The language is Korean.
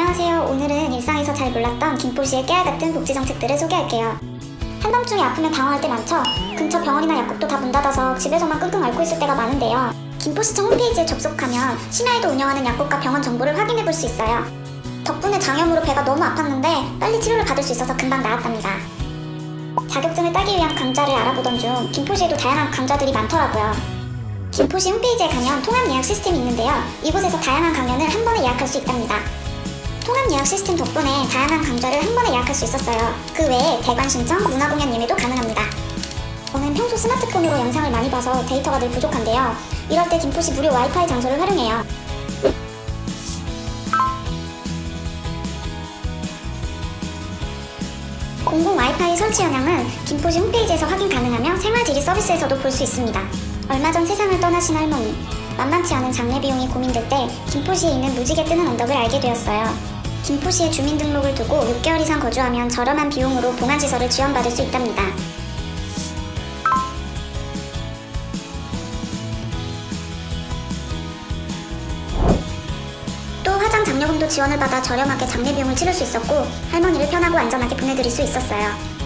안녕하세요. 오늘은 일상에서 잘 몰랐던 김포시의 깨알같은 복지 정책들을 소개할게요. 한밤중에 아프면 당황할 때 많죠? 근처 병원이나 약국도 다 문 닫아서 집에서만 끙끙 앓고 있을 때가 많은데요. 김포시청 홈페이지에 접속하면 시내에도 운영하는 약국과 병원 정보를 확인해 볼 수 있어요. 덕분에 장염으로 배가 너무 아팠는데 빨리 치료를 받을 수 있어서 금방 나았답니다. 자격증을 따기 위한 강좌를 알아보던 중 김포시에도 다양한 강좌들이 많더라고요. 김포시 홈페이지에 가면 통합 예약 시스템이 있는데요. 이곳에서 다양한 강연을 한 번에 예약할 수 있답니다. 통합 예약 시스템 덕분에 다양한 강좌를 한 번에 예약할 수 있었어요. 그 외에 대관 신청, 문화공연 예매도 가능합니다. 저는 평소 스마트폰으로 영상을 많이 봐서 데이터가 늘 부족한데요. 이럴 때 김포시 무료 와이파이 장소를 활용해요. 공공 와이파이 설치 영향은 김포시 홈페이지에서 확인 가능하며 생활지리 서비스에서도 볼 수 있습니다. 얼마 전 세상을 떠나신 할머니, 만만치 않은 장례 비용이 고민될 때 김포시에 있는 무지개 뜨는 언덕을 알게 되었어요. 김포시에 주민등록을 두고 6개월 이상 거주하면 저렴한 비용으로 봉안시설을 지원받을 수 있답니다. 또 화장 장려금도 지원을 받아 저렴하게 장례 비용을 치를 수 있었고 할머니를 편하고 안전하게 보내드릴 수 있었어요.